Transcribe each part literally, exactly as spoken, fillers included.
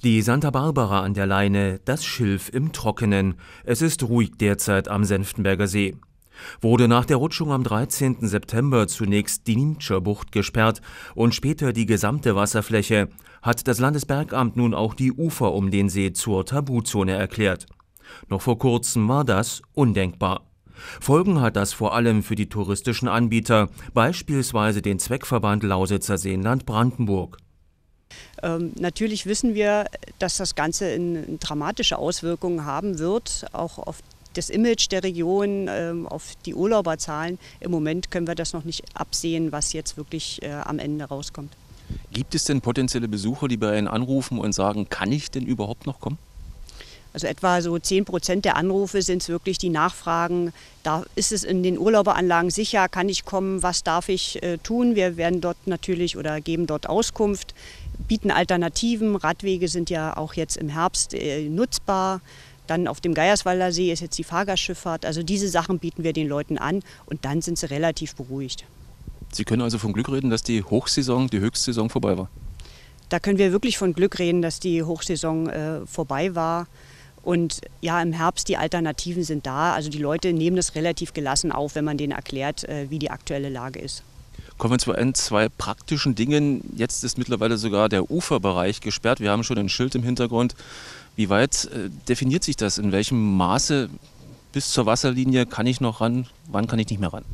Die Santa Barbara an der Leine, das Schilf im Trockenen. Es ist ruhig derzeit am Senftenberger See. Wurde nach der Rutschung am dreizehnten September zunächst die Niemtscher Bucht gesperrt und später die gesamte Wasserfläche, hat das Landesbergamt nun auch die Ufer um den See zur Tabuzone erklärt. Noch vor kurzem war das undenkbar. Folgen hat das vor allem für die touristischen Anbieter, beispielsweise den Zweckverband Lausitzer Seenland Brandenburg. Ähm, natürlich wissen wir, dass das Ganze in, in dramatische Auswirkungen haben wird, auch auf das Image der Region, ähm, auf die Urlauberzahlen. Im Moment können wir das noch nicht absehen, was jetzt wirklich äh, am Ende rauskommt. Gibt es denn potenzielle Besucher, die bei Ihnen anrufen und sagen, kann ich denn überhaupt noch kommen? Also etwa so zehn Prozent der Anrufe sind es wirklich die Nachfragen, da ist es in den Urlauberanlagen sicher, kann ich kommen, was darf ich äh, tun? Wir werden dort natürlich oder geben dort Auskunft, bieten Alternativen, Radwege sind ja auch jetzt im Herbst äh, nutzbar. Dann auf dem Geierswalder See ist jetzt die Fahrgastschifffahrt, also diese Sachen bieten wir den Leuten an und dann sind sie relativ beruhigt. Sie können also von Glück reden, dass die Hochsaison, die Höchstsaison vorbei war? Da können wir wirklich von Glück reden, dass die Hochsaison äh, vorbei war. Und ja, im Herbst, die Alternativen sind da. Also die Leute nehmen das relativ gelassen auf, wenn man denen erklärt, wie die aktuelle Lage ist. Kommen wir zu ein, zwei praktischen Dingen. Jetzt ist mittlerweile sogar der Uferbereich gesperrt. Wir haben schon ein Schild im Hintergrund. Wie weit äh, definiert sich das? In welchem Maße bis zur Wasserlinie kann ich noch ran? Wann kann ich nicht mehr ran?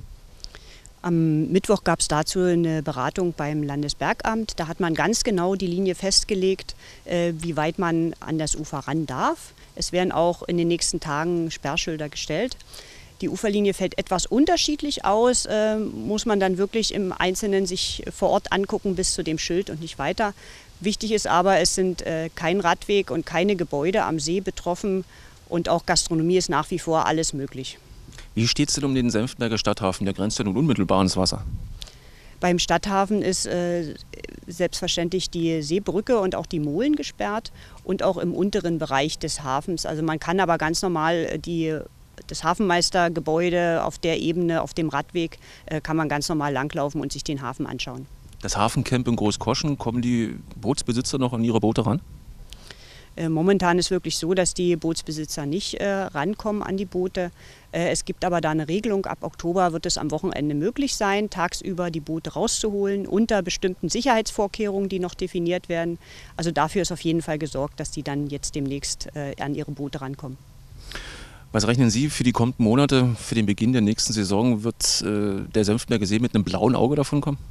Am Mittwoch gab es dazu eine Beratung beim Landesbergamt. Da hat man ganz genau die Linie festgelegt, äh, wie weit man an das Ufer ran darf. Es werden auch in den nächsten Tagen Sperrschilder gestellt. Die Uferlinie fällt etwas unterschiedlich aus, äh, muss man dann wirklich im Einzelnen sich vor Ort angucken bis zu dem Schild und nicht weiter. Wichtig ist aber, es sind äh, kein Radweg und keine Gebäude am See betroffen und auch Gastronomie ist nach wie vor alles möglich. Wie steht es denn um den Senftenberger Stadthafen? Der grenzt ja nun unmittelbar ans Wasser. Beim Stadthafen ist äh, selbstverständlich die Seebrücke und auch die Molen gesperrt und auch im unteren Bereich des Hafens. Also man kann aber ganz normal die, das Hafenmeistergebäude auf der Ebene, auf dem Radweg, äh, kann man ganz normal langlaufen und sich den Hafen anschauen. Das Hafencamp in Großkoschen, kommen die Bootsbesitzer noch an ihre Boote ran? Momentan ist wirklich so, dass die Bootsbesitzer nicht äh, rankommen an die Boote. Äh, es gibt aber da eine Regelung, ab Oktober wird es am Wochenende möglich sein, tagsüber die Boote rauszuholen, unter bestimmten Sicherheitsvorkehrungen, die noch definiert werden. Also dafür ist auf jeden Fall gesorgt, dass die dann jetzt demnächst äh, an ihre Boote rankommen. Was rechnen Sie für die kommenden Monate, für den Beginn der nächsten Saison? Wird äh, der Senftenberger See mit einem blauen Auge davon kommen?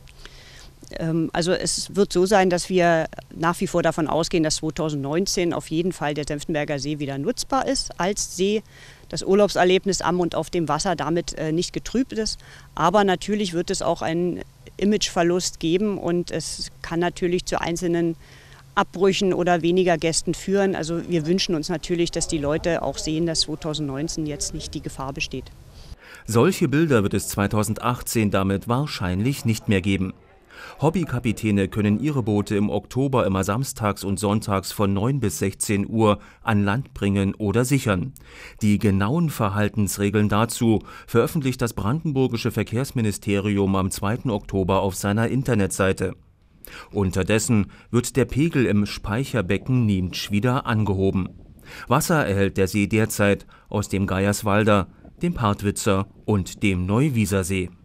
Also es wird so sein, dass wir nach wie vor davon ausgehen, dass zweitausendneunzehn auf jeden Fall der Senftenberger See wieder nutzbar ist als See. Das Urlaubserlebnis am und auf dem Wasser damit nicht getrübt ist. Aber natürlich wird es auch einen Imageverlust geben und es kann natürlich zu einzelnen Abbrüchen oder weniger Gästen führen. Also wir wünschen uns natürlich, dass die Leute auch sehen, dass zweitausendneunzehn jetzt nicht die Gefahr besteht. Solche Bilder wird es zweitausendachtzehn damit wahrscheinlich nicht mehr geben. Hobbykapitäne können ihre Boote im Oktober immer samstags und sonntags von neun bis sechzehn Uhr an Land bringen oder sichern. Die genauen Verhaltensregeln dazu veröffentlicht das brandenburgische Verkehrsministerium am zweiten Oktober auf seiner Internetseite. Unterdessen wird der Pegel im Speicherbecken Niemtsch wieder angehoben. Wasser erhält der See derzeit aus dem Geierswalder, dem Partwitzer und dem Neuwiesersee.